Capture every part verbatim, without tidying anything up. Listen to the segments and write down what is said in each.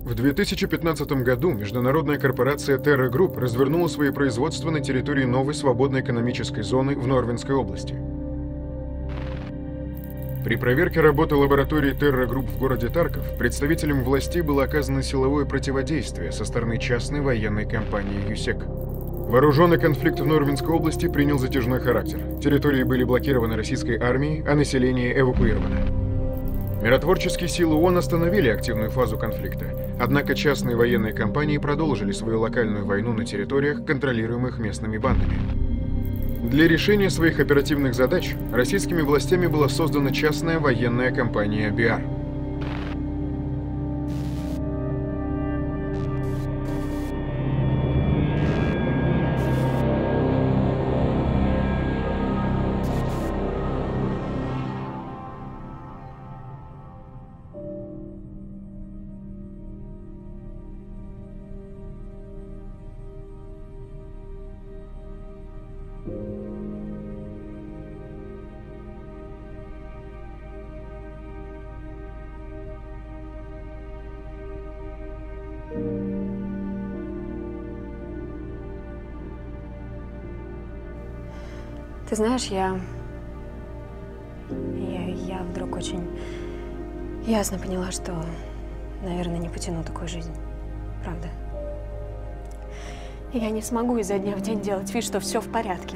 В две тысячи пятнадцатом году международная корпорация Terra Group развернула свои производства на территории новой свободной экономической зоны в Норвинской области. При проверке работы лаборатории Terra Group в городе Тарков представителям властей было оказано силовое противодействие со стороны частной военной компании ЮСЕК. Вооруженный конфликт в Норвинской области принял затяжной характер. Территории были блокированы российской армией, а население эвакуировано. Миротворческие силы ООН остановили активную фазу конфликта, однако частные военные компании продолжили свою локальную войну на территориях, контролируемых местными бандами. Для решения своих оперативных задач российскими властями была создана частная военная компания би ар. Ты знаешь, я... я... я вдруг очень ясно поняла, что, наверное, не потяну такую жизнь. Правда. Я не смогу изо дня в день делать вид, что все в порядке.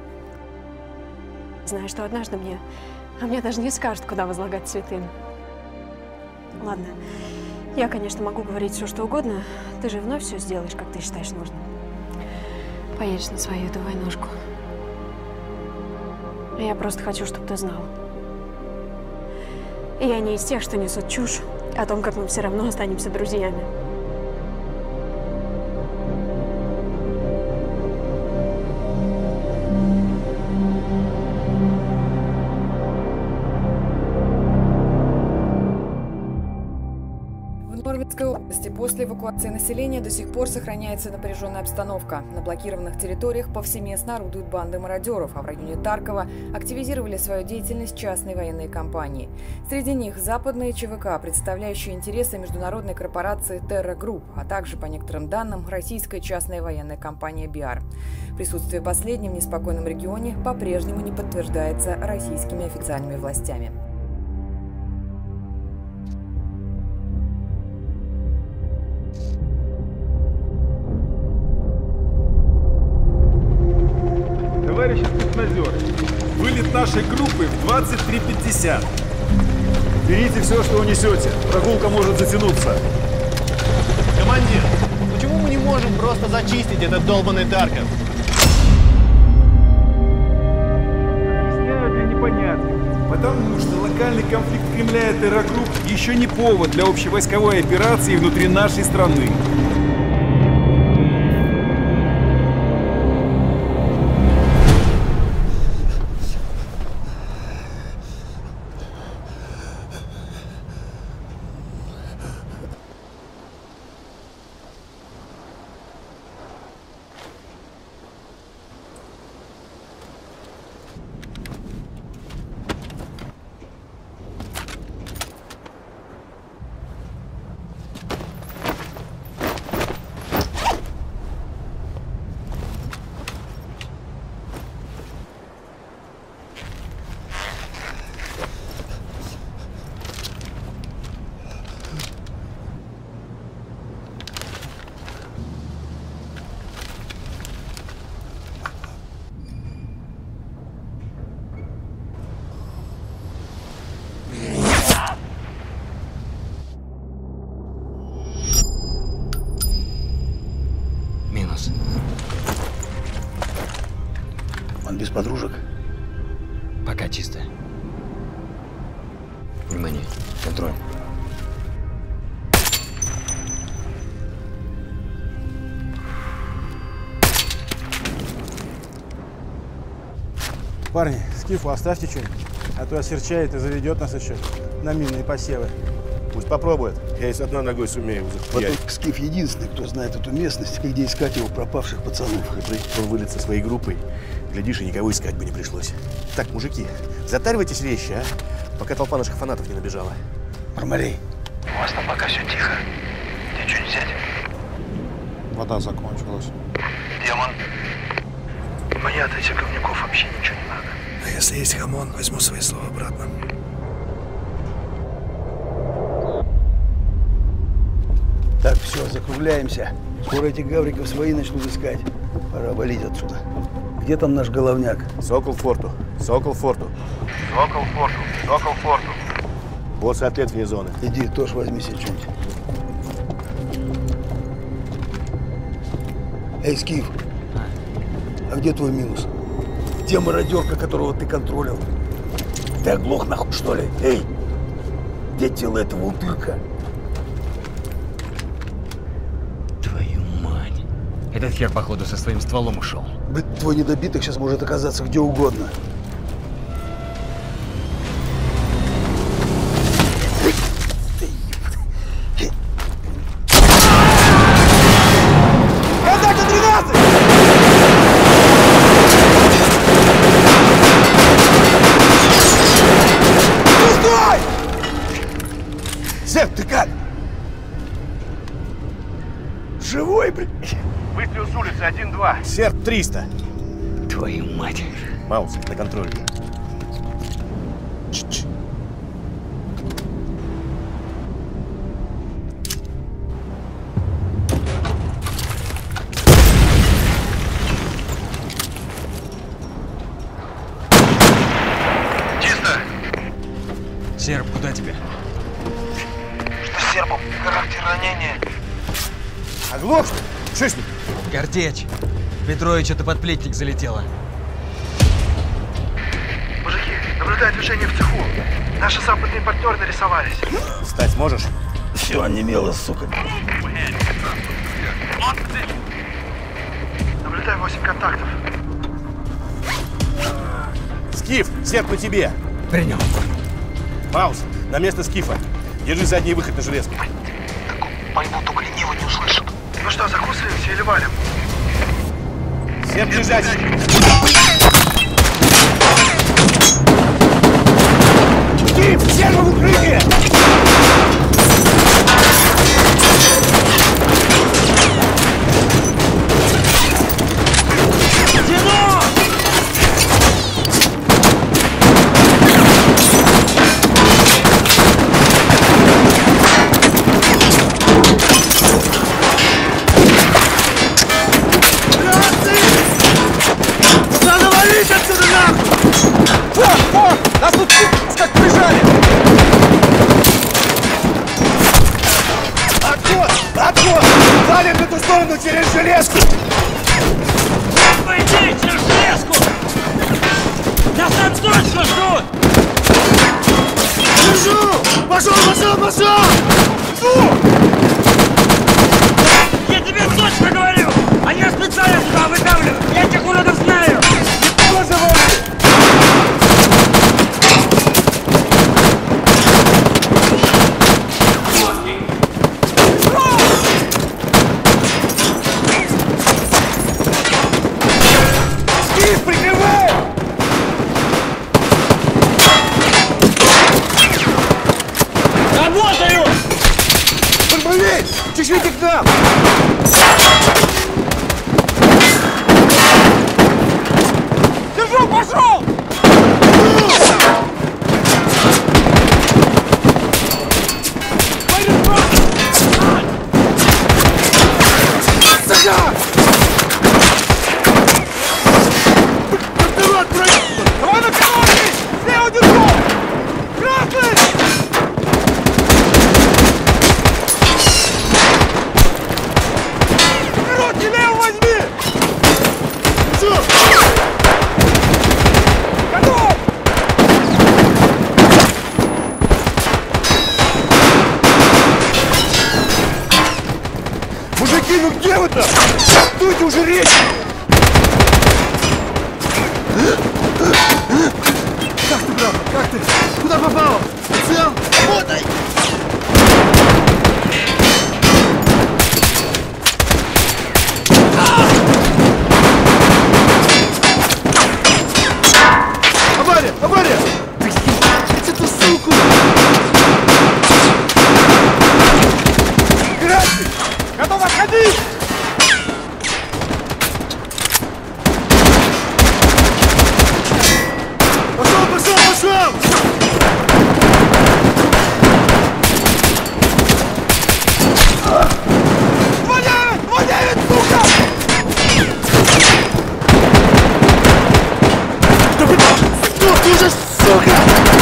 Знаю, что однажды мне... А мне даже не скажут, куда возлагать цветы. Ладно. Я, конечно, могу говорить все, что угодно. Ты же вновь все сделаешь, как ты считаешь нужным. Поедешь на свою эту войнушку. Я просто хочу, чтобы ты знал. И я не из тех, что несут чушь о том, как мы все равно останемся друзьями. В Норвинской области после эвакуации населения до сих пор сохраняется напряженная обстановка. На блокированных территориях повсеместно орудуют банды мародеров, а в районе Таркова активизировали свою деятельность частные военные компании. Среди них западные ЧВК, представляющие интересы международной корпорации Terra Group, а также, по некоторым данным, российская частная военная компания би ар. Присутствие последней в неспокойном регионе по-прежнему не подтверждается российскими официальными властями. Товарищи спецназеры, вылет нашей группы в двадцать три пятьдесят. Берите все, что унесете. Прогулка может затянуться. Командир, почему мы не можем просто зачистить этот долбанный Тарков? Объясняю для непонятных. Потому что локальный конфликт Кремля и Terra Group еще не повод для общевойсковой операции внутри нашей страны. Он без подружек? Пока чисто. Внимание, контроль. Парни, скифу оставьте что-нибудь, а то осерчает и заведет нас еще на минные посевы. Пусть попробует. Я и с одной ногой сумею захуярить. Вот скиф единственный, кто знает эту местность, и где искать его пропавших пацанов. Он вылет со своей группой. Глядишь, и никого искать бы не пришлось. Так, мужики, затаривайтесь вещи, а? Пока толпа наших фанатов не набежала. Бармалей. У вас там пока все тихо. Тебе что, не взять? Вода закончилась. Демон. Мне от этих говнюков вообще ничего не надо. А если есть хамон, возьму свои слова обратно. Так, все, закругляемся. Скоро этих гавриков свои начнут искать. Пора валить отсюда. Где там наш головняк? Сокол форту. Сокол форту. Сокол форту. Сокол форту. Босс ответ вне зоны. Иди, тоже возьми себе что-нибудь. Эй, Скиф, а где твой минус? Где мародерка, которого ты контролил? Ты оглох нахуй, что ли? Эй, где тело этого утырка? Твою мать. Этот хер, походу, со своим стволом ушел. Блин, твой недобиток сейчас может оказаться где угодно. Атака тринадцать! Стой! Зэк, ты как? Живой, блин? Выстрел с улицы один-два. Серп триста. Твою мать. Маус, на контроле. Ч-ч. Чисто. Серп, куда тебе? Что с серпом? Характер ранения. Оглох, что ли? Что с ним? Картечь. Петрович, это подплетник залетело. Мужики, наблюдаю движение в цеху. Наши западные партнеры нарисовались. Встать можешь? Все онемело, сука. Наблюдаю восемь контактов. Скиф, серп на тебе. Принял. Маус, на место Скифа. Держи задний выход на железку. Пойму, только лениво не услышат. Ну что, закусываемся или валим? Серп лежать. Скиф, серп в укрытие! Нас тут как прижали! Отход! Отход! Валим в эту сторону через железку! Пойди через железку! Нас там точно ждут! Держу! Пошел, пошел, пошел! Жду! Я тебе точно говорю! Они специально сюда вытавливают! Я этих уродов знаю! Никого завалили! Скиф, прикрывай! Работаю! Барбалей! Чешите к нам! Держу, пошел! Давай на пилотки! Слева держу! Красный! Пилотки лево возьми! Все! Готов! Мужики, ну где вы-то? Дуйте уже речь! Как ты, брат? Как ты? Куда попал? Цел? Работай! Авария! Авария! Эту суку! Красный! же, сука!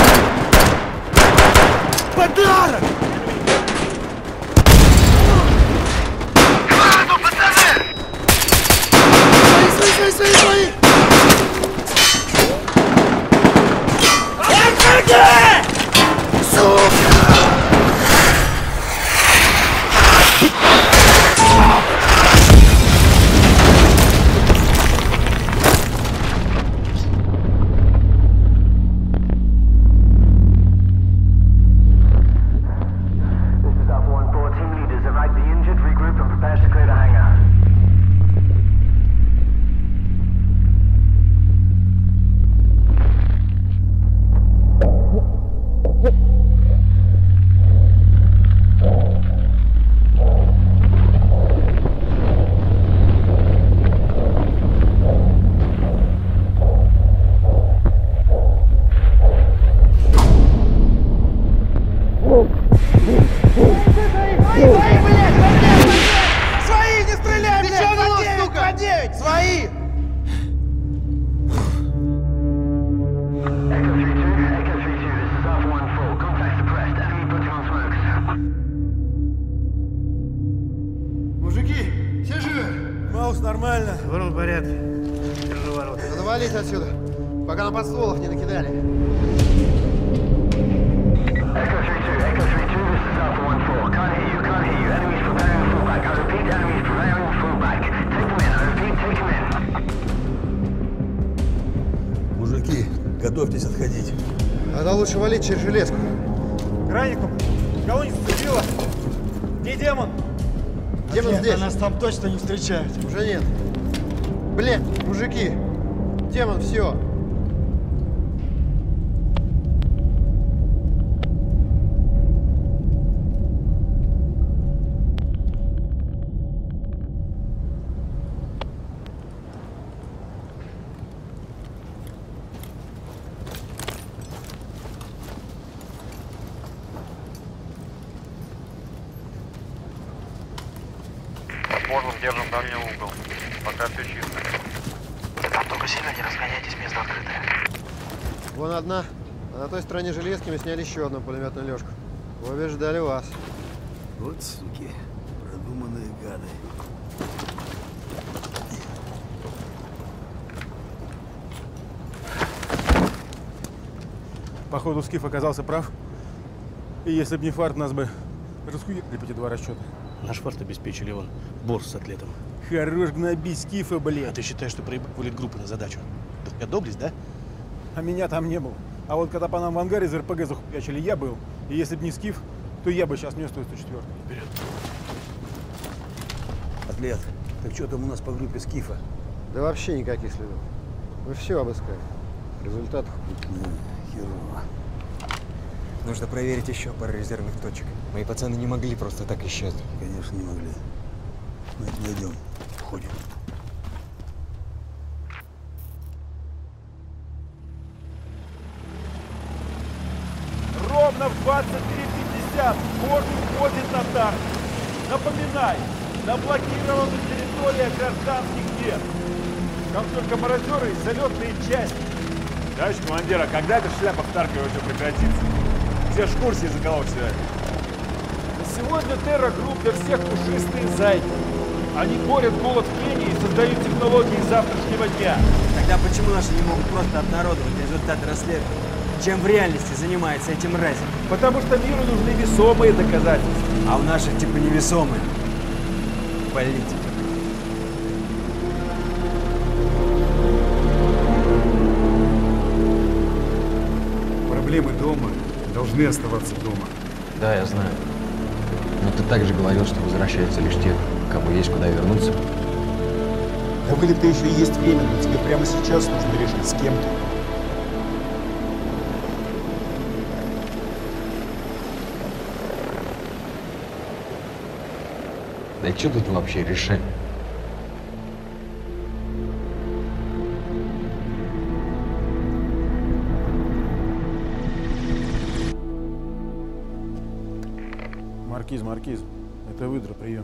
Подарок! Граду, пацаны! Свои, свои, свои, свои! Сука! Готовьтесь отходить. Надо лучше валить через железку. Гранику, кого-нибудь зацепило? Где демон? Демон Нет, здесь. Нас там точно не встречают. Уже нет. Блин, мужики, демон, все. Держим дальний угол. Пока все чисто. Там только сильно не разгоняйтесь, место открытое. Вон одна. А на той стороне железки мы сняли еще одну пулеметную лёжку. Обе ждали вас. Вот суки, продуманные гады. Походу, Скиф оказался прав. И если бы не фарт, нас бы расхуели по эти два расчета. Наш фарт обеспечили он борт с атлетом. Хорош гнобить Скифа, блин. А ты считаешь, что проебали группы на задачу? Да доблесть, да? А меня там не было. А вот когда по нам в ангаре из РПГ захуячили, я был. И если бы не Скиф, то я бы сейчас не сто четыре. Вперед. Атлет, так что там у нас по группе Скифа? Да вообще никаких следов. Мы все обыскали. Результатов. Да, херово. Нужно проверить еще пару резервных точек. Мои пацаны не могли просто так исчезнуть. Конечно, не могли. Мы их найдем. Входим. Ровно в двадцать три пятьдесят борт уходит на тарг. Напоминаю, на блокированной территории гражданских дел. Там только мародеры и залетные части. Товарищ командир, а когда эта шляпа в Таркове уже прекратится? Все ж в курсе, из-за кого все это. Сегодня Терра Групп для всех пушистые зайки. Они борют голод в Кении и создают технологии завтрашнего дня. Тогда почему наши не могут просто обнародовать результаты расследования? Чем в реальности занимается этим разин? Потому что миру нужны весомые доказательства. А у наших типа невесомые. Политики. Проблемы дома должны оставаться дома. Да, я знаю. Но ты также говорил, что возвращаются лишь те, кому есть куда вернуться. Да выли-то еще есть время, но тебе прямо сейчас нужно решить, с кем ты. Да и что тут вообще решать? Маркиз, Маркиз, это выдра, прием.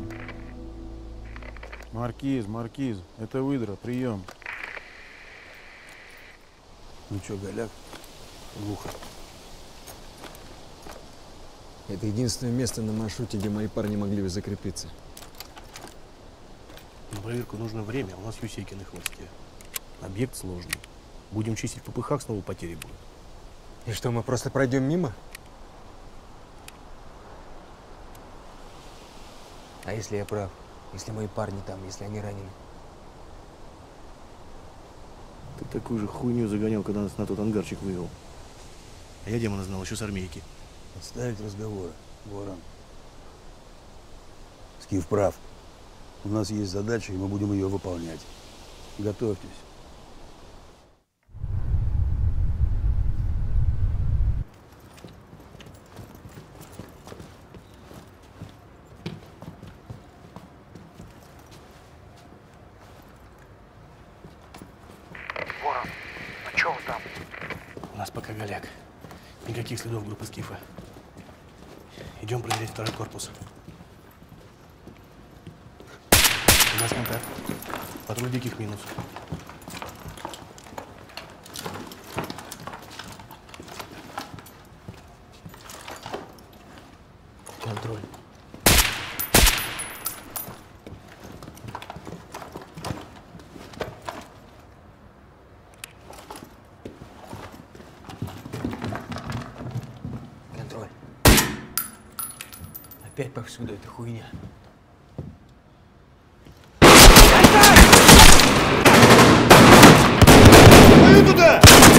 Маркиз, Маркиз, это выдра, прием. Ну что, Голяк, Глухо. Это единственное место на маршруте, где мои парни могли бы закрепиться. На проверку нужно время, у нас юсейки на хвосте. Объект сложный. Будем чистить в ППХ, снова потери будут. И что, мы просто пройдем мимо? А если я прав? Если мои парни там, если они ранены? Ты такую же хуйню загонял, когда нас на тот ангарчик вывел. А я демона знал еще с армейки. Отставить разговоры, Ворон. Скиф прав. У нас есть задача, и мы будем ее выполнять. Готовьтесь. Ворон, а чё вы там? У нас пока голяк. Никаких следов группы Скифа. Идем проверять второй корпус. У нас контакт. Патруль диких минус. Контроль. Контроль. Опять повсюду эта хуйня. Туда!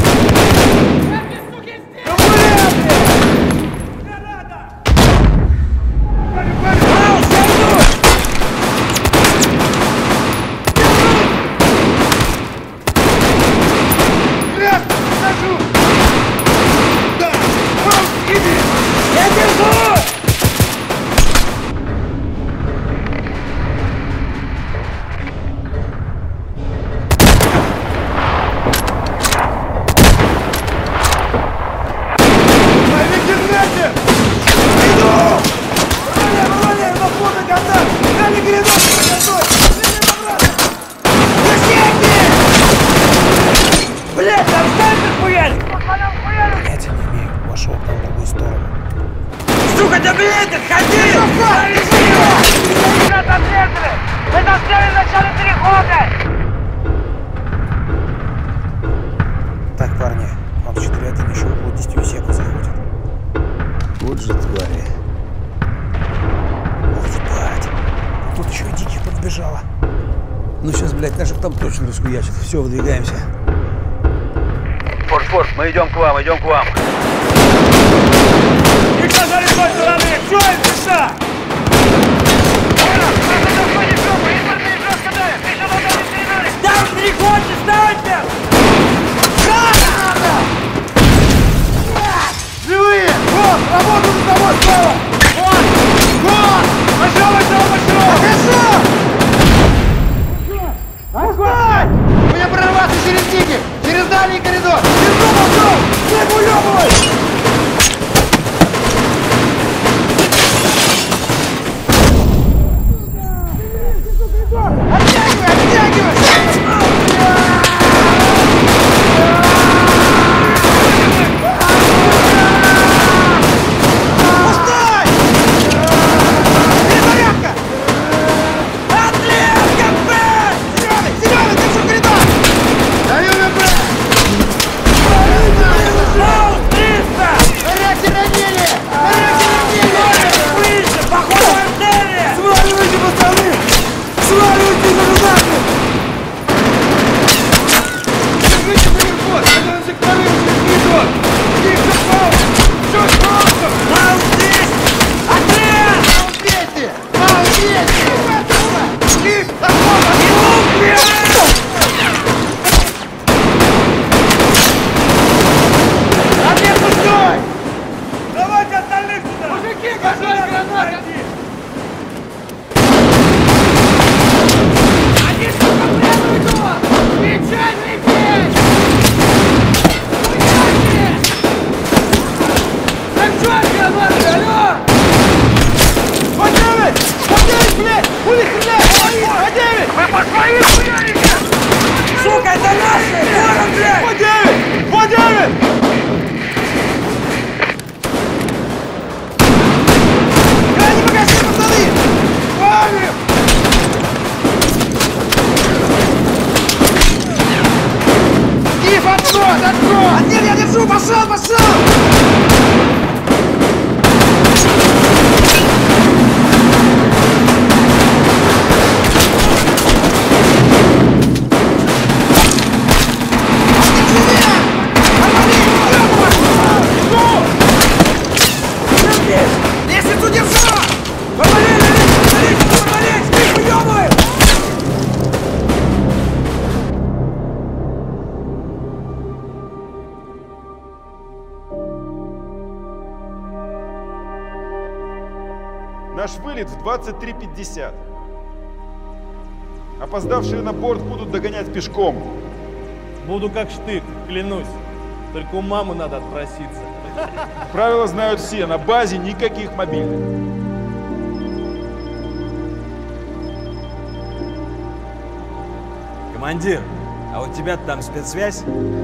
Блять, там снайпер хуярит! Понятия не имею. Вошел там в другую сторону. Сука, да блять, отходи! Ребята, ответили! Мы застряли в начале перехода! Так, парни, он с четырятым еще около десяти секунд заходит. Вот же твари. Ох, ебать. Тут еще и диких подбежало. Ну сейчас, блядь, наших там точно раскуячат. Все, выдвигаемся. Форд, Форд, мы идем к вам, идем к вам. Никто за лицой стороны! Все, пиша! Там в переходе снайпер! Живые! Вот, работу за тобой справа! Вот! Вот! Пошел, пошел, пошел! Пошел! Огонь! Мне прорваться через диких! Через дальний коридор! Держу, пошел! Всех уебывай! Оттягивай, оттягивай! Пустой! Перезарядка! Отлет, КП! Зеленый, зеленый, держу коридор! Даю ВП! Маус триста! Горячее ранение! Горячее ранение! Выше, походу артерия! Сваливайте, пацаны! Сваливайте за рудами! Держите переход! Готовимся к прорыву через коридор! Тихо, пауза! Чуть пауза! Маус здесь! Отряд! Маус двести! Маус двести! Тихо! Ответ пустой! Давайте остальных сюда! Мужики, готовь гранаты! Они сука преследуют его! Печать, ребят! Уйдите! Отход! Отход! А нет, я держу! Пошел! Пошел! Лестницу держу! Помолись! Помолись! Помолись! Ты уёбывай! Наш вылет в двадцать три пятьдесят. Опоздавшие на борт будут догонять пешком. Буду как штык, клянусь. Только у мамы надо отпроситься. Правила знают все, на базе никаких мобильных. Командир, а у тебя там спецсвязь?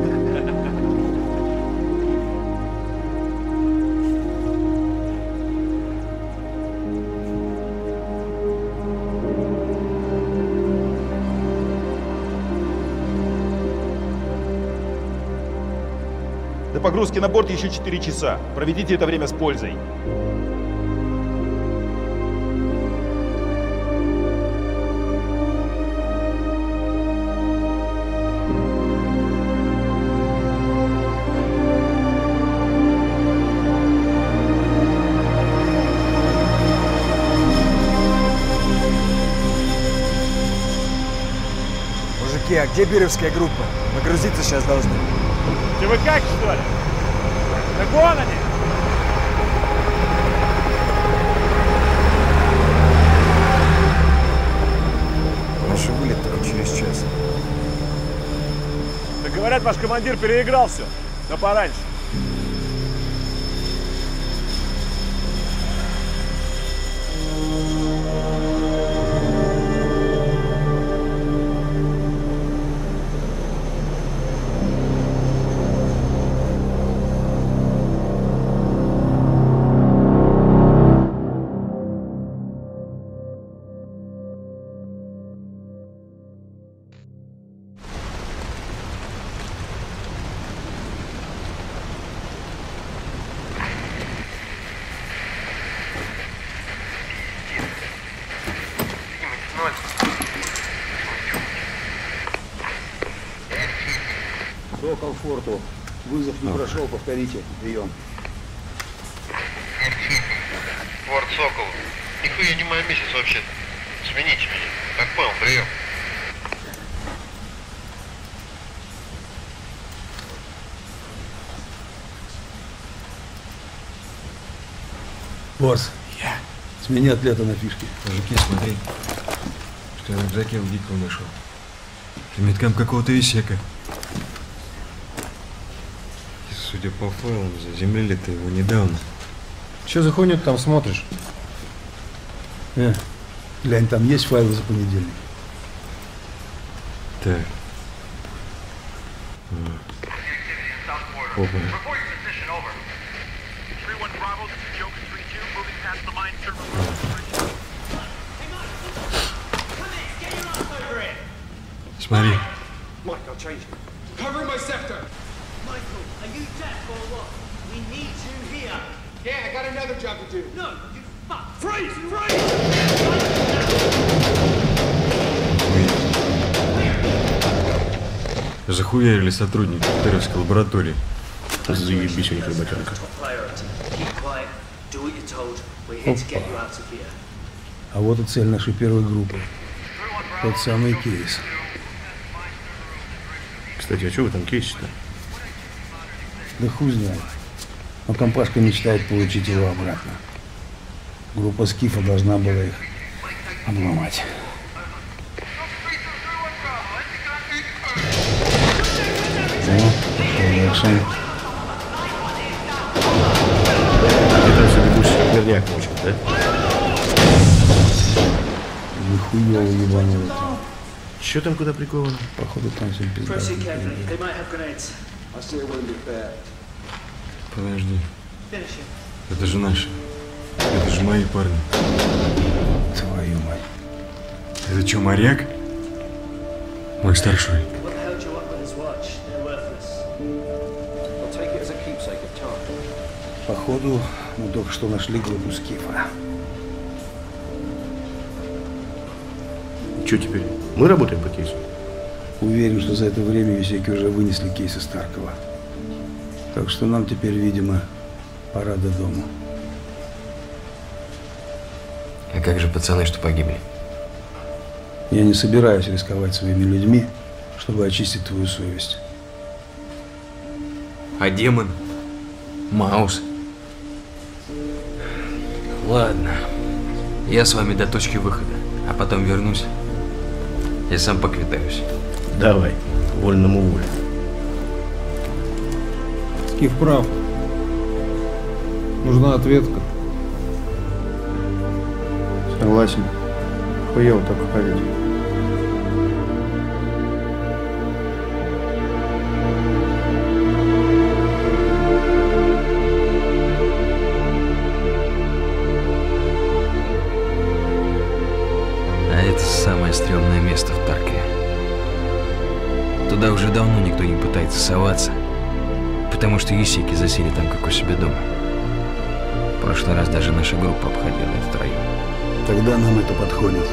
До погрузки на борт еще четыре часа. Проведите это время с пользой. Мужики, а где Биревская группа? Нагрузиться сейчас должны. Ты вы как, что ли? Да вон они! Наш вылет только через час. Да говорят, ваш командир переиграл все. Но пораньше. Сокол форту. Вызов не прошел, повторите. Прием. Форт Сокол. Нихуя не мой месяц вообще. Смените меня. Как понял, прием. Босс. Я. Смени отлета на фишке. Мужики, смотри, что я в рюкзаке у Дикого нашел. Меткам какого-то висека. И, судя по файлам, заземлили-то его недавно. Че за хуйню ты там смотришь? Э, глянь, там есть файлы за понедельник. Так. Опа. Смотри. Mike, I'll change it. Cover my sector. Michael, are you deaf or what? We need you here. Yeah, I got another job to do. No, you fuck. Freeze! Freeze! Захуярили сотрудники Теровской лаборатории. Заебись у них работенка. А вот и цель нашей первой группы. Тот самый кейс. Кстати, а что в этом кейсе-то? Да хуй знает. Но компашка мечтает получить его обратно. Группа Скифа должна была их обломать. Ну, пошел экшен. Это все бегущий верняк мучил, да? Нихуево ебануло. Че там куда приковано? Походу там все пизда. Подожди. Это же наши. Это же мои парни. Твою мать. Это что, моряк? Мой старший. Походу, мы только что нашли группу Скифа. Что теперь? Мы работаем по кейсу? Уверен, что за это время Юсеки уже вынесли кейс из Таркова. Так что нам теперь, видимо, пора до дома. А как же пацаны, что погибли? Я не собираюсь рисковать своими людьми, чтобы очистить твою совесть. А демон? Маус? Ладно. Я с вами до точки выхода, а потом вернусь. Я сам поквитаюсь. Давай, вольному воле. Скиф прав. Нужна ответка. Согласен. Хуево так уходить. А это самое стрёмное место в Таркове. Туда уже давно никто не пытается соваться, потому что Юсеки засели там, как у себя дома. В прошлый раз даже наша группа обходила этот район. Тогда нам это подходит.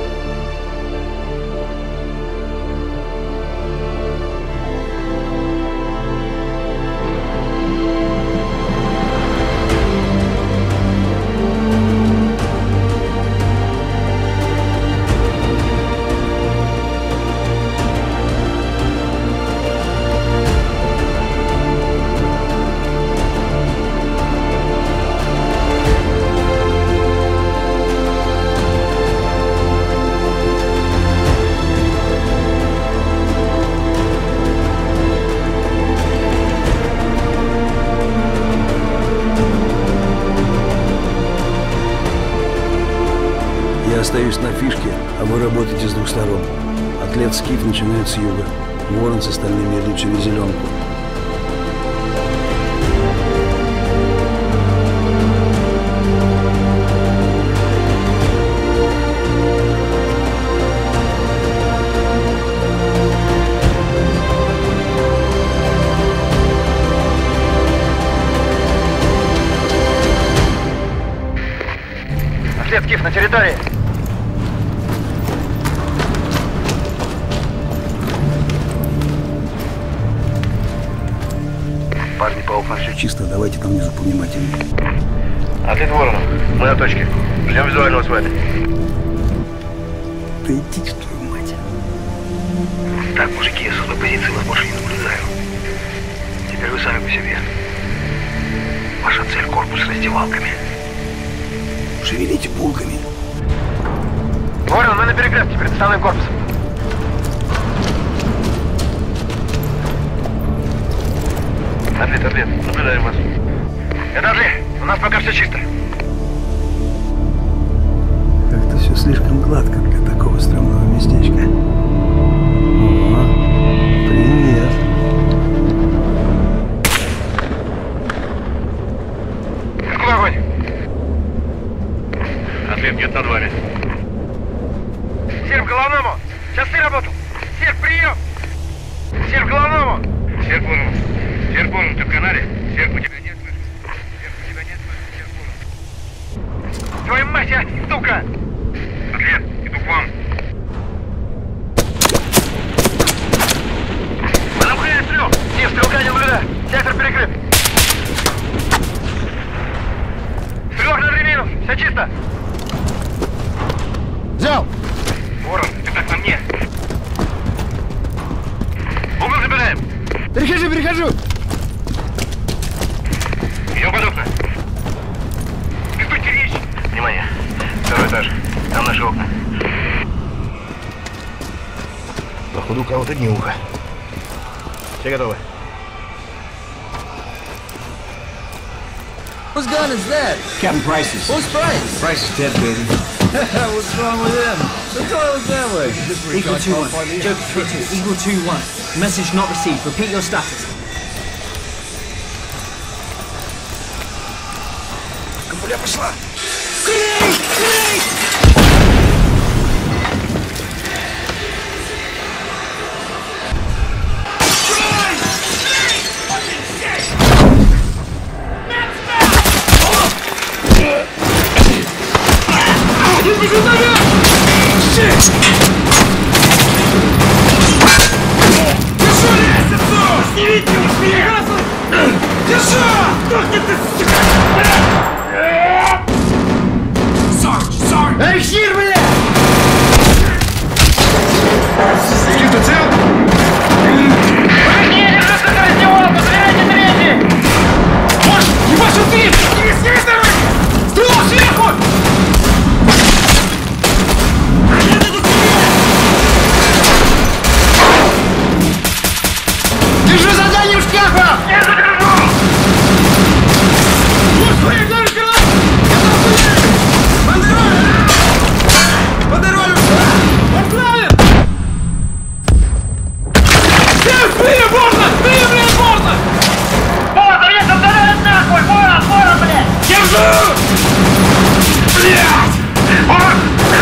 Я остаюсь на фишке, а вы работаете с двух сторон. Атлет Скиф начинает с юга. Ворон с остальными идут через зеленку. Атлет Скиф на территории. Парни, по окнам все чисто, давайте там внизу повнимательнее. Атлет Воронов, мы на точке. Ждем визуального света. Да идите, твою мать. Так, мужики, я с одной позиции вас больше не наблюдаю. Теперь вы сами по себе. Ваша цель — корпус с раздевалками. Шевелите булками. Ворон, мы на перекрестке перед основным корпусом. Атлет, атлет, наблюдаем вас. Это Адли, у нас пока все чисто. Как-то все слишком гладко для такого стрёмного местечка. О, привет. Какой огонь? Атлет где-то над вами. Серп, головному! Часы работал! Серп, прием! Серп, головному! Серп Воронов. Серп Воронов, ты в канале? Серп, у тебя нет слышно? Серп, у тебя нет слышно? Серп Воронов. Твою мать, а, сука! Атлет, иду к вам. Мы замкнули стрел! Сив, стрелка не наблюдаю! Сектор перекрыт! Стрелок на минус! Все чисто! Взял! Ворон, ты как на мне? Угол забираем! Перехожу, перехожу! Идем под окна! Диктуйте речь! Внимание. Второй этаж. Там наши окна. Походу, у кого-то днюха. Все готовы? Whose gun is that? Captain Price's. Who's Price? Price is dead, baby. What's wrong with him? The toilet's that way. Eagle two one. Joker three two. Eagle two one. Message not received. Repeat your status. Капуля пошла! Grenade! Grenade! Сдохни ты, сука! Эликсир, бля! Ты цел? Враги, держись на раздевалку! Стреляйте третий! Может, ебашь ты! Не снизу! Стрелок сверху! Держи задание в шкафах! Я задержу! Господи, даже край! Бандероль! Отправим! Всем спили, можно! Спили, блядь, можно! Вот, а я там давай нахуй! Вора, вора, блядь! Держу! Блядь! Вот!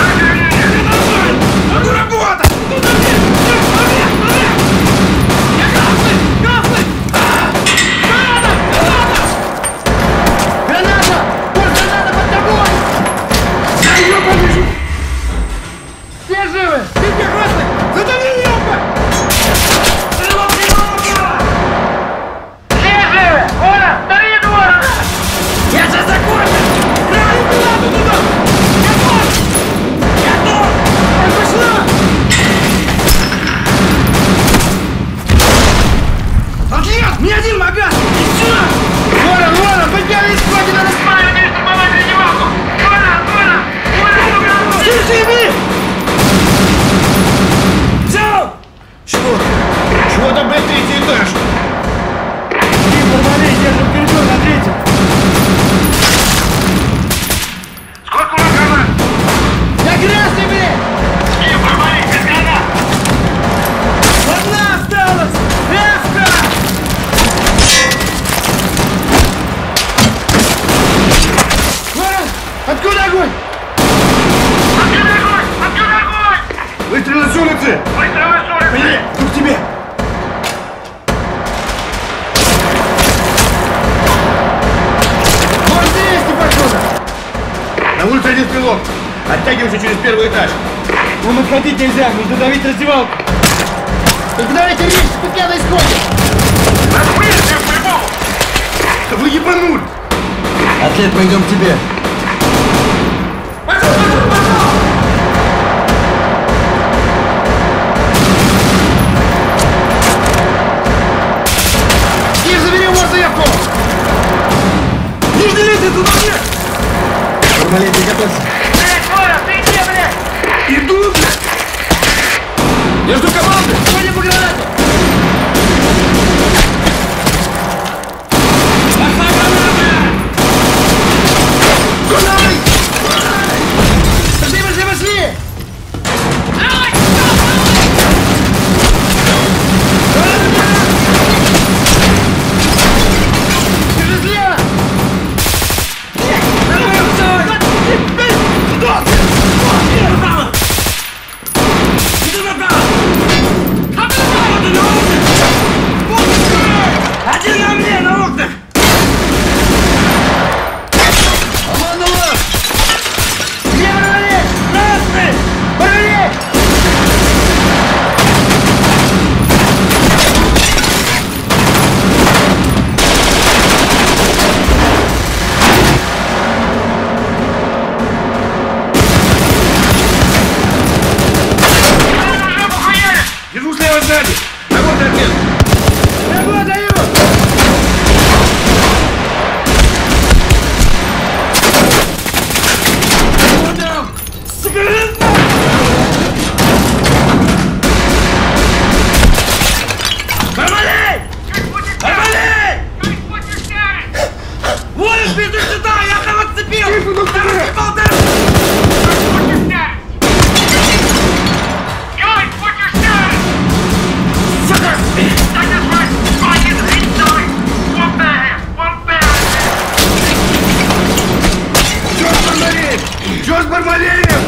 Ну работа! Туда вниз! Наверх, наверх! Я красный! Красный! Граната! Граната! Граната! Пусть граната под тобой! Я ее повижу! Все живы! Ты где, красный? Задави ёбка! Стрелок не могу! Все живы! Вора! Дави вора! Я сейчас закончу! Правильно, гранату туда! Готов! Готов! Ой, пошла! Отъезд! Мне один магаз! Еще! Вора, вора! Поднялись, сходи, надо спать! Спаю, не штурмовать раздевалку! Вора! Вора! Вора! Держи! Взял! Чего? Чего там, блядь, третий этаж? Тихо, нормально, держим коридор на третьем. Сколько у вас гранат? Я красный, блядь! Не, промали, без гранат! Одна осталась! Эвка! Вора! Откуда огонь? Откуда огонь? Откуда огонь? Выстрелы с улицы! Выстрелы с улицы! Мне! Тут к тебе! Вот двести патронов! На улице один стрелок! Оттягивайся через первый этаж! Вам отходить нельзя, нужно давить раздевалку! Так давайте речь, спокойно исходим! Нас вылезем по-любому! Да вы ебанули! Атлет, пойдем к тебе! Пошел, пошел, пошел! Тише, забери его заявку! Нижний лестница, туда нет! Нормально, готовься! Блядь, Вора, ты где, блядь? Иду, блядь! Я жду команды! Ходим по гранату! Пошла граната! Гуляй! Пошли, пошли, пошли! Давай! Держи слева! Давай, давай! Сюда! Направо! Иди направо! Один на мне, на окнах! Обманула! Где проверить? Красный! Проверить! Держу слева сзади! Работай, ответ! Работаю! Вот там! Сука! Нормалей! Нормалей! Вот он, пизду сюда! Я там отцепил! Там разъебал, да! Джордж Бармалеев!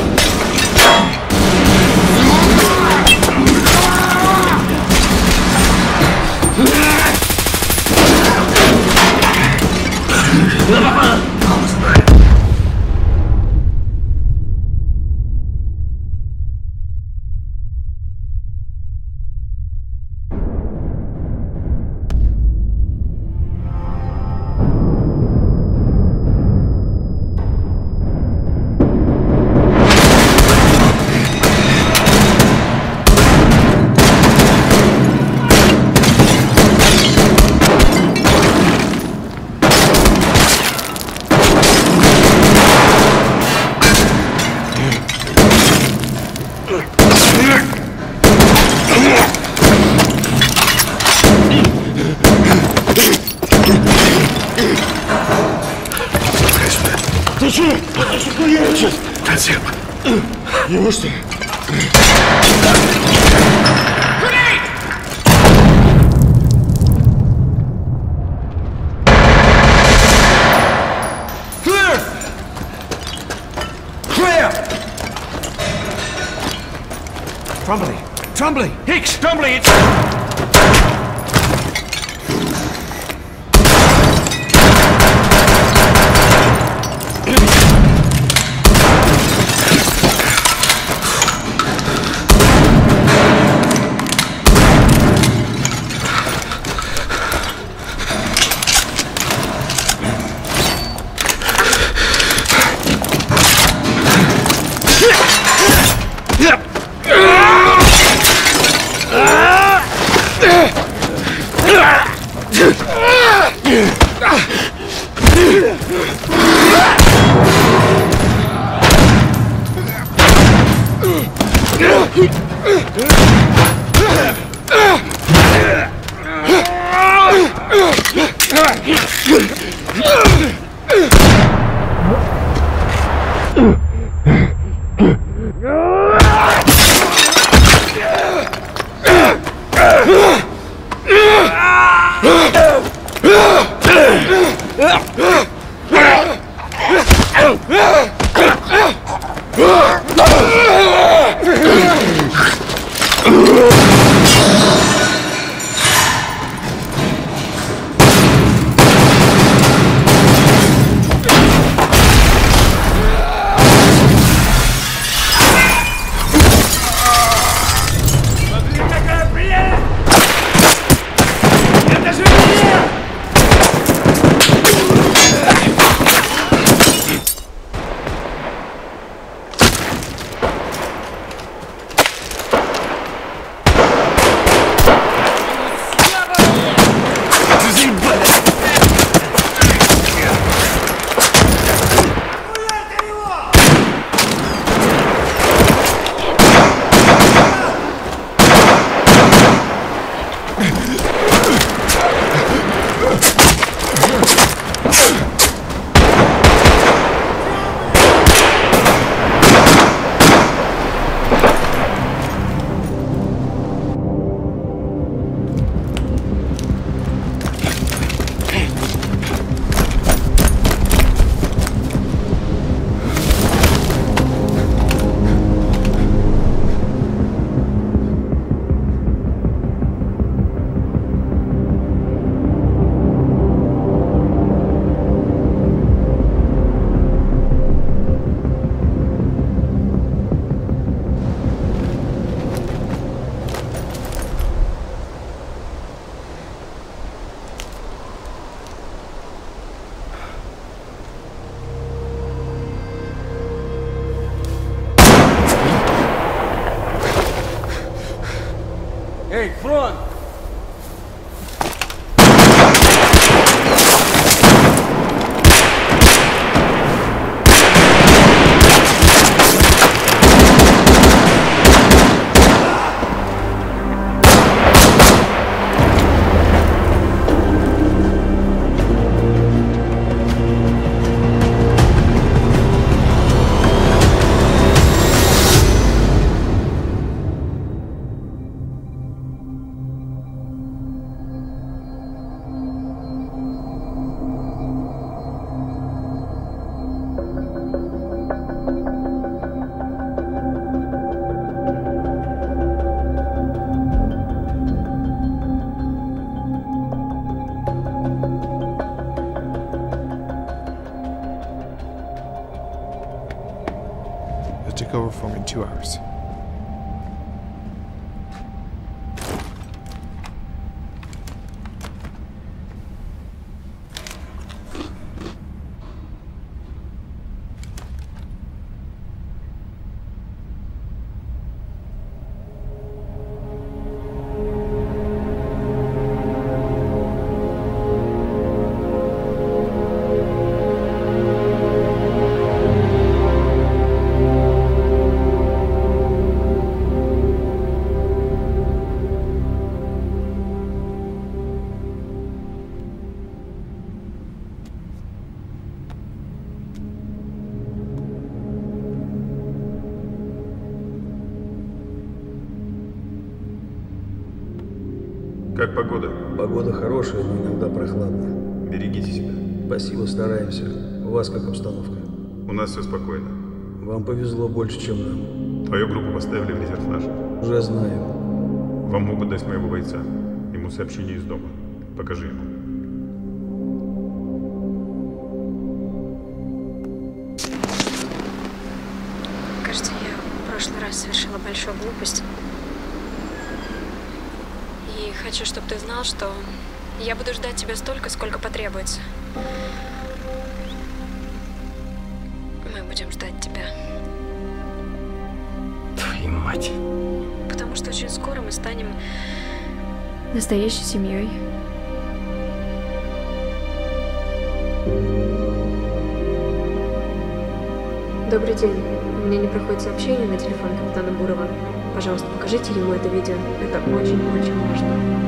Серп. Его что ли? Clear! Clear! Trombley! Trombley! Hicks! Trombley! It's... Эй, фронт! Take over for me in two hours. Как погода? Погода хорошая, но иногда прохладно. Берегите себя. Спасибо, стараемся. У вас как обстановка? У нас все спокойно. Вам повезло больше, чем нам. Твою группу поставили в резерв наш. Уже знаю. Вам могут дать моего бойца. Ему сообщение из дома. Покажи ему. Кажется, я в прошлый раз совершила большую глупость. И хочу, чтобы ты знал, что я буду ждать тебя столько, сколько потребуется. Мы будем ждать тебя. Твою мать. Потому что очень скоро мы станем настоящей семьей. Добрый день. У меня не проходит сообщение на телефон капитана Бурова. Пожалуйста, покажите ему это видео. Это очень-очень важно.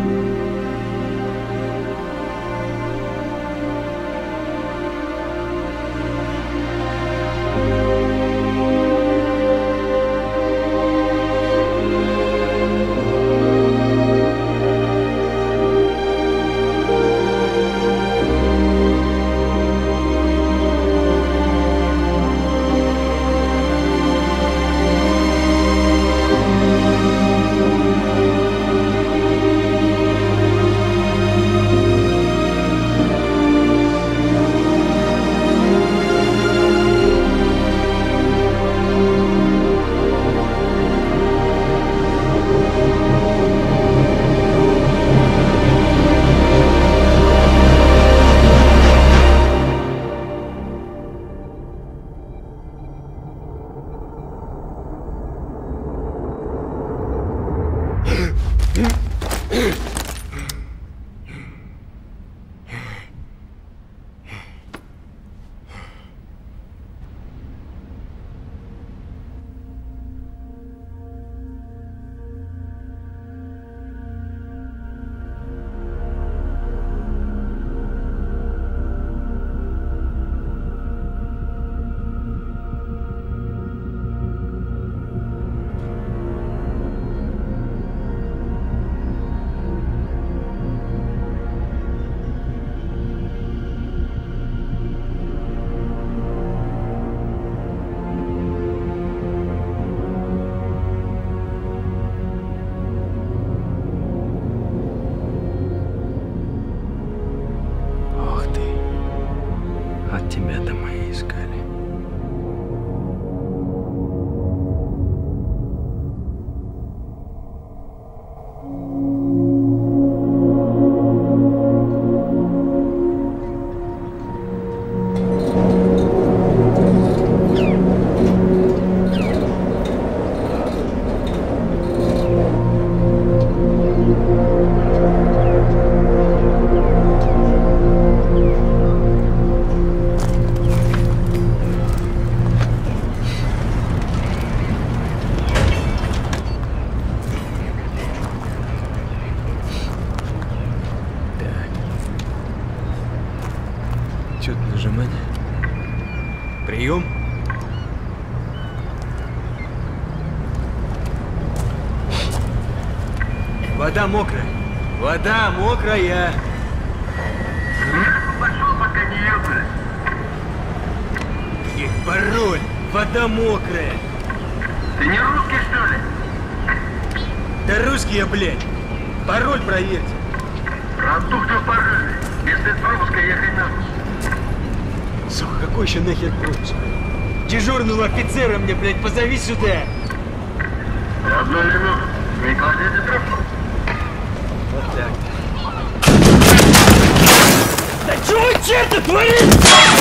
Тебя-то мы искали. Что-то нажимать. Прием. Вода мокрая. Вода мокрая. Пошел, пока не ёбнули. Их пароль. Вода мокрая. Ты не русский, что ли? Да русский я, блядь. Пароль проверьте. Продуктов пароль. Без спецпропуска ехай нахуй. Сука, какой еще нахер пропуск? Дежурного офицера мне, блядь, позови сюда. Одну минуту. Не кладите трубку. Вот так. Да что вы черт творите?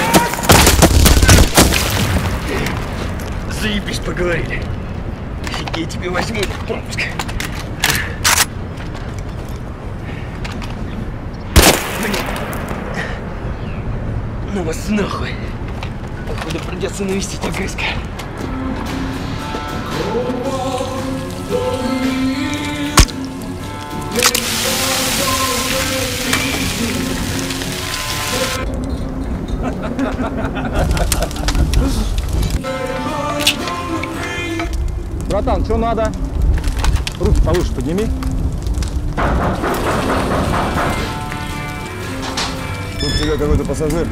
Заебись, поговорили. Я тебе возьму пропуск. Ну вас нахуй. Походу придется навестить огрызка. Братан, что надо? Руки повыше подними. тебя какой-то пассажир.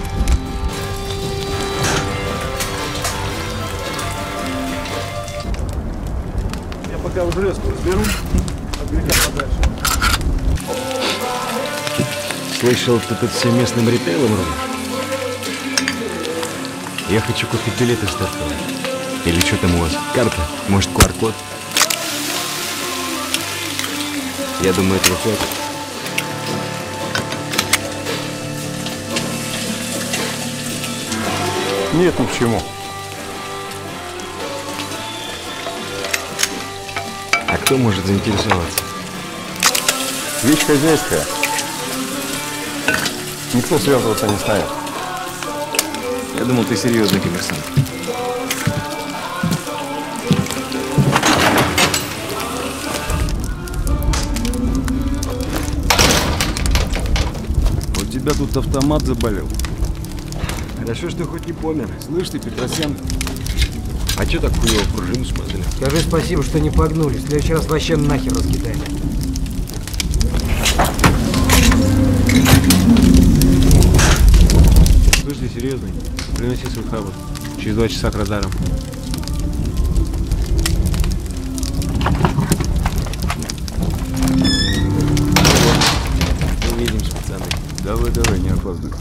Я пока в железку разберу, от греха подальше. Слышал, ты тут всем местным ритейлом рубишь? Я хочу купить билеты в стартовый. Или что там у вас? Карта? Может, ку ар код? Я думаю, этого хватит. Нет, ни к чему. А кто может заинтересоваться? Вещь хозяйская. Никто связываться не станет. Я думал, ты серьезный коммерсант. У тебя тут автомат заболел. Хорошо, что хоть не помер. Слышь ты, Петросян. А чё так хуёво пружину смазали? Скажи спасибо, что не погнули. В следующий раз вообще нахер раскидаем. Слышь, ты серьезный? Приноси свой хабр. Через два часа к радарам. Увидимся, пацаны. Давай, давай, не опаздывай.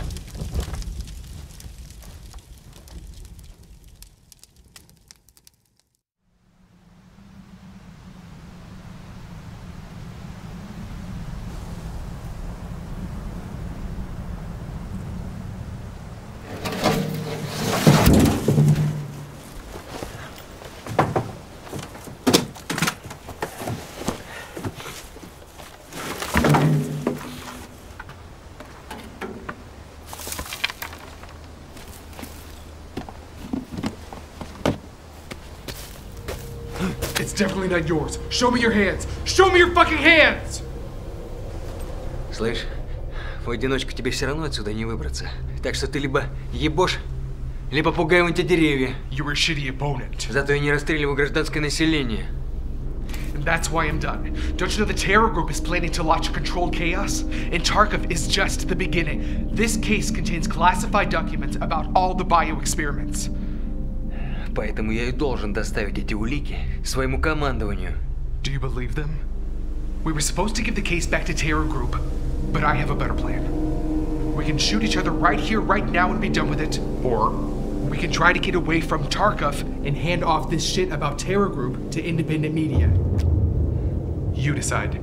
It's definitely not yours. Show me your hands. Show me your fucking hands! Слышь, в одиночку тебе все равно отсюда не выбраться. Так что ты либо ебошь, либо пугай вон те деревья. You were a shitty opponent. Зато я не расстреливаю гражданское население. And that's why I'm done. Don't you know the terror group is planning to launch controlled chaos? And Tarkov is just the beginning. This case contains classified documents about all the bioexperiments. Поэтому я и должен доставить эти улики своему командованию. Do you believe them? We were supposed to give the case back to Terror Group, but I have a better plan. We can shoot each other right here, right now and be done with it. Or we can try to get away from Tarkov and hand off this shit about Terror Group to independent media. You decide.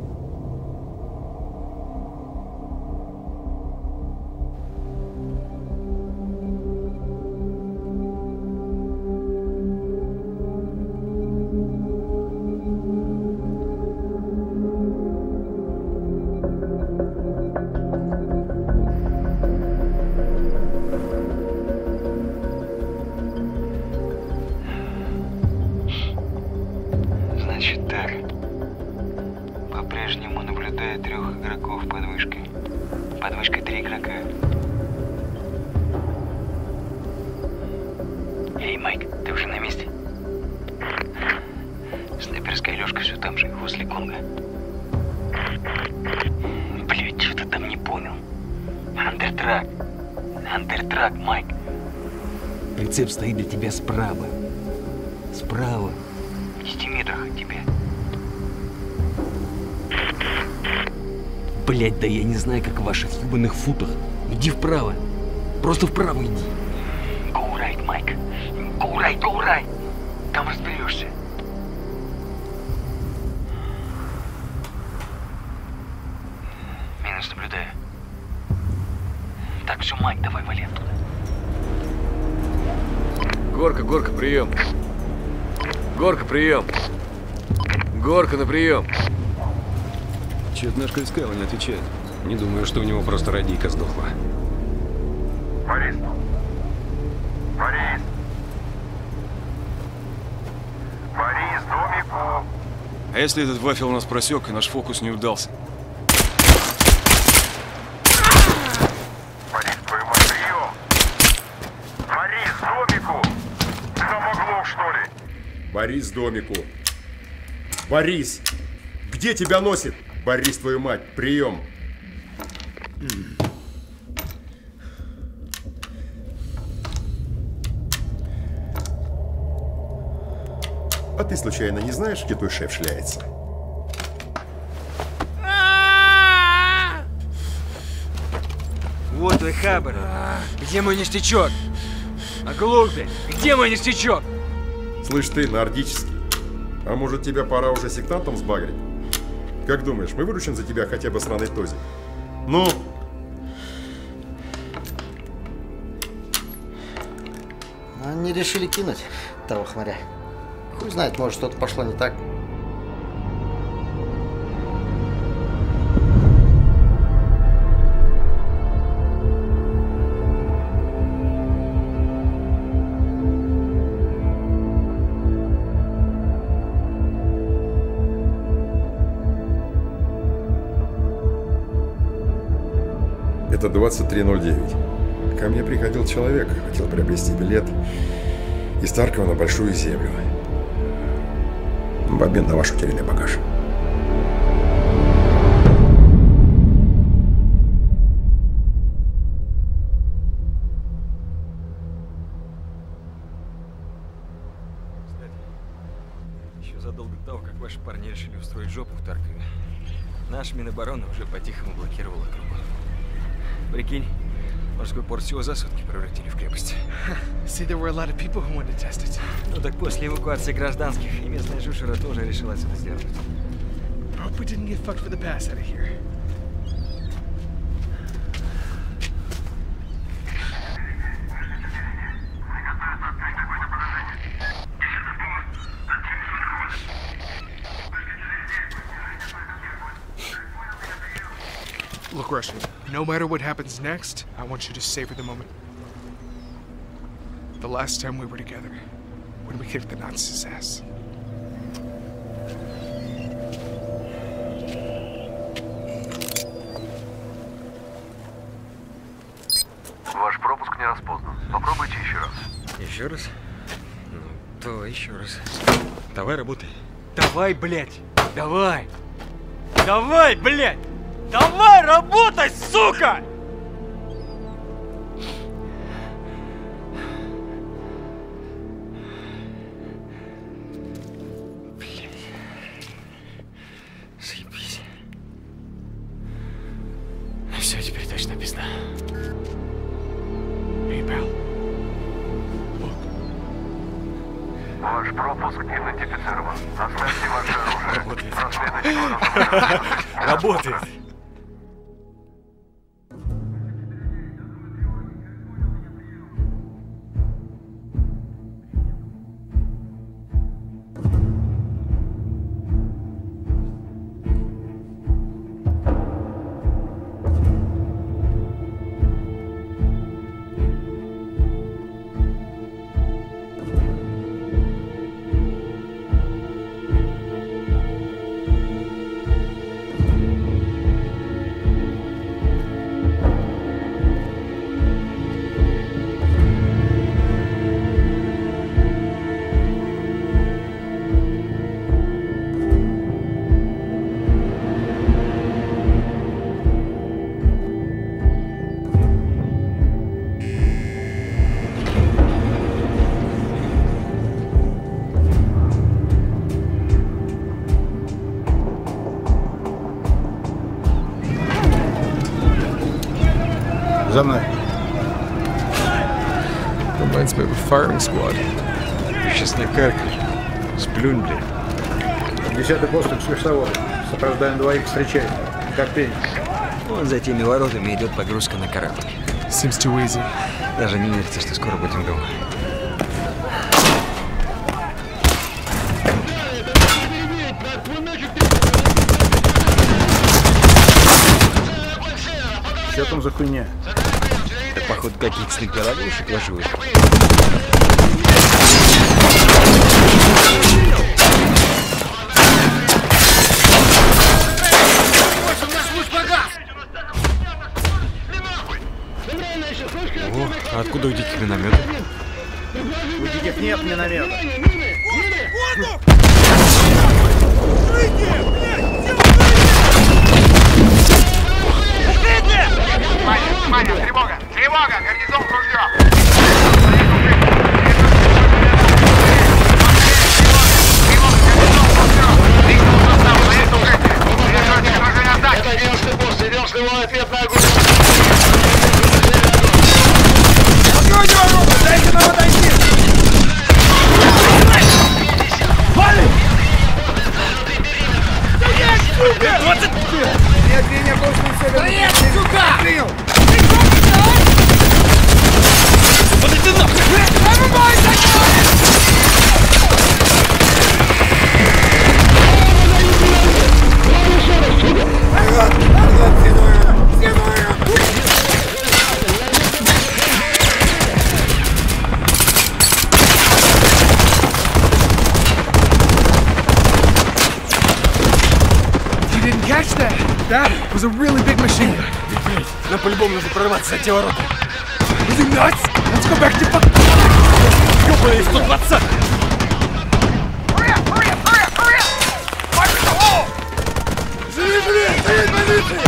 Значит так. По-прежнему наблюдаю трех игроков под вышкой. Под вышкой три игрока. Эй, Майк, ты уже на месте? Снайперская лёжка все там же, возле Конга. Блять, что ты там не понял? Андертрак. Андертрак, Майк. Прицеп стоит для тебя справа. Справа. В десяти метрах от тебя. Блять, да я не знаю, как в ваших ебаных футах. Иди вправо. Просто вправо иди. Go right, Майк. Go right, go right. Там разберешься. Минус наблюдаю. Так, все, Майк, давай вали оттуда. Горка, Горка, прием. Горка, прием. Горка, на прием. Чё-то наш Крискайло не отвечает. Не думаю, что у него просто радийка сдохла. Борис. Борис. Борис, домику. А если этот вафел нас просек, и наш фокус не удался? Борис, твою мать, прием. Борис, домику. Ты нам оглох, что ли? Борис, домику. Борис! Где тебя носит? Борис, твою мать, прием. А ты случайно не знаешь, где твой шеф шляется? Вот твой хабар. Где мой ништячок? Оглух, блядь, где мой ништячок? Слышь ты, нордический, а может тебя пора уже сектантом сбагрить? Как думаешь, мы выручим за тебя хотя бы сраный тозик? Ну? Они решили кинуть того хмаря. Хуй знает, может, что-то пошло не так. Это двадцать три ноль девять. Ко мне приходил человек, хотел приобрести билет из Таркова на Большую Землю. В обмен на ваш утерянный багаж. Еще задолго до того, как ваши парни решили устроить жопу в Таркове, наш Минобороны уже по-тихому блокировал округу. Прикинь, морской порт всего за сутки превратили в крепость. See, there were a lot of people who wanted to test it. Ну так после эвакуации гражданских и местная жушера тоже решила это сделать. Hope we didn't get fucked for the pass out of here. Look, Russian, no matter what happens next, I want you to savor the moment. The last time we were together, when we kicked the Nazis' ass. Ваш пропуск не распознан. Попробуйте еще раз. Еще раз? Ну, то еще раз. Давай работай. Давай, блядь! Давай! Давай, блядь! Давай работай, сука! Блядь. Заебись. Все, теперь точно пизда. Hey, pal. Ваш пропуск идентифицирован. Оставьте ваше оружие. Работает. Работает. За мной. Reminds me of a firing squad. Сейчас накаркаешь. Сплюнь, блядь. Десятый пост экскурсовода. Сопровождаем двоих, встречаем. Как ты? Вон за теми воротами идет погрузка на корабль. Seems too easy. Даже не верится, что скоро будем дома. Что там за хуйня? Это, походу, каких-то снегоходовщик ложует. О, а откуда у диких минометы? У диких нет миномета. Внимание, внимание, тревога! Тревога! Гарнизон в ружье! Принимаю ответ на огонь. Откройте ворота! Дайте нам отойти! Вали! Стоять, сука! двадцать! Нет, линия космос север! Стоять, сука! Принял! Подойди нахуй! You didn't catch that? That was a really big machine gun. Нам по-любому нужно прорваться за те ворота. Are you nuts? Let's go back to fuck. Ёбаный сто двадцать! Hurry up, hurry up, hurry up, hurry up! Fire in the hole! Живи, живи! Стоять позиции!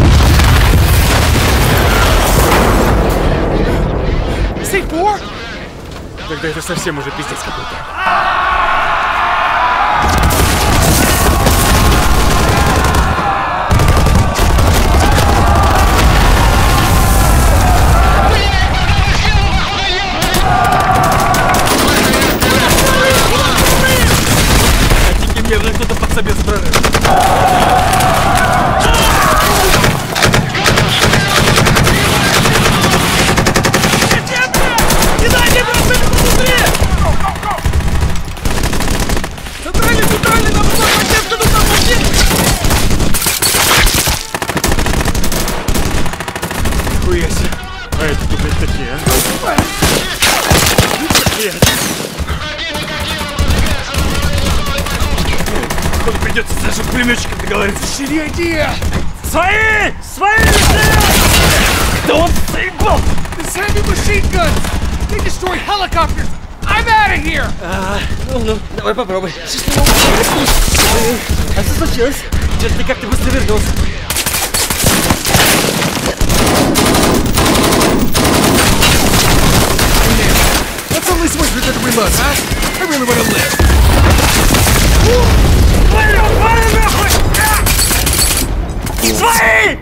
Say four? Тогда это совсем уже пиздец какой-то. Явно кто-то под собес прорыв. Кидайте бросили внутри! Центральный, центральный, нам нужна поддержка, нужна поддержка! Нихуя себе! А это тут, блядь, такие, а? Блядь! Походу придется с нашим пулеметчиком договориться. Shitty idea! Свои! Свои! Да он заебал! This heavy machine guns! They destroy helicopters! I'm out of here! А, ну, ну, давай попробуй. А что случилось? Что-то ты как-то быстро вернулся. Let's only switch with the reload, huh? I really want to live. Твою, твою нахуй! Свои!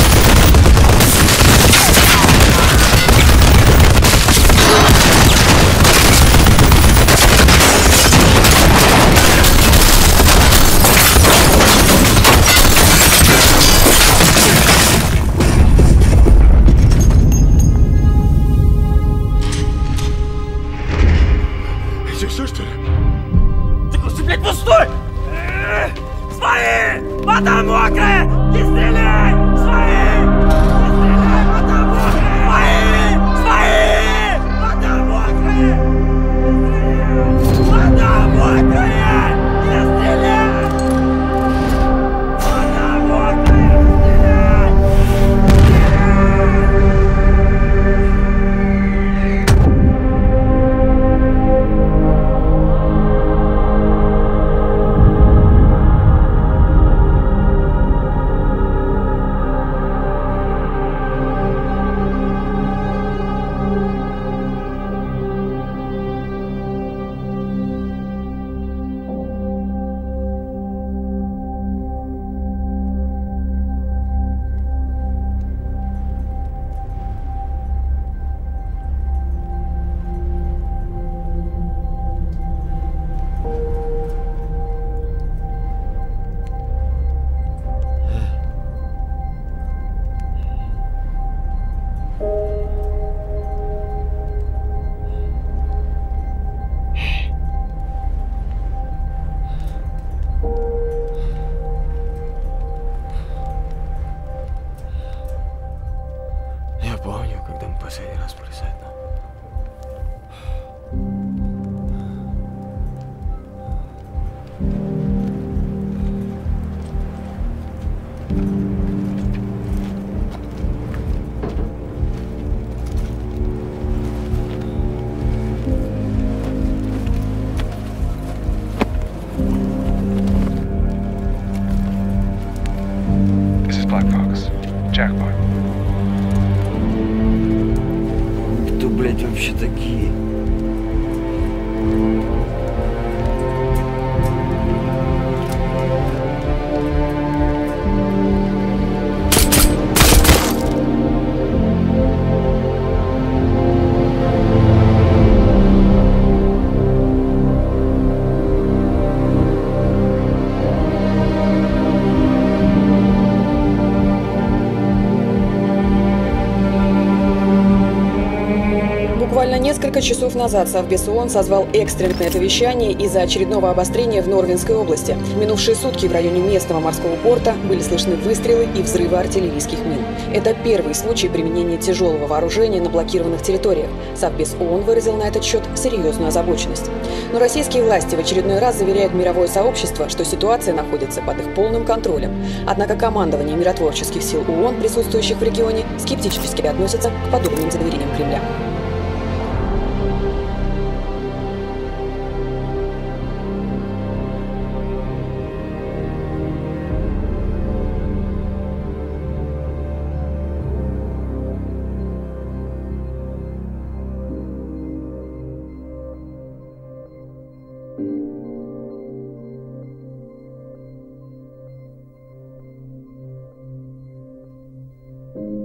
Здесь все, что ли? Ты курсы, блядь, пустой! Свои! Вода мокрая! Не стреляй! Свои! Не стреляй! Вода мокрая! Свои! Свои! Вода мокрая! Вода мокрая! Не стреляй! Вода мокрая! Не стреляй! Я помню, когда мы последний раз были заодно. This is Black Fox. Jackpot. Кто, блядь, вообще такие? Буквально несколько часов назад Совбез ООН созвал экстренное совещание из-за очередного обострения в Норвинской области. В минувшие сутки в районе местного морского порта были слышны выстрелы и взрывы артиллерийских мин. Это первый случай применения тяжелого вооружения на блокированных территориях. Совбез ООН выразил на этот счет серьезную озабоченность. Но российские власти в очередной раз заверяют мировое сообщество, что ситуация находится под их полным контролем. Однако командование миротворческих сил ООН, присутствующих в регионе, скептически относится к подобным заверениям Кремля. Thank you.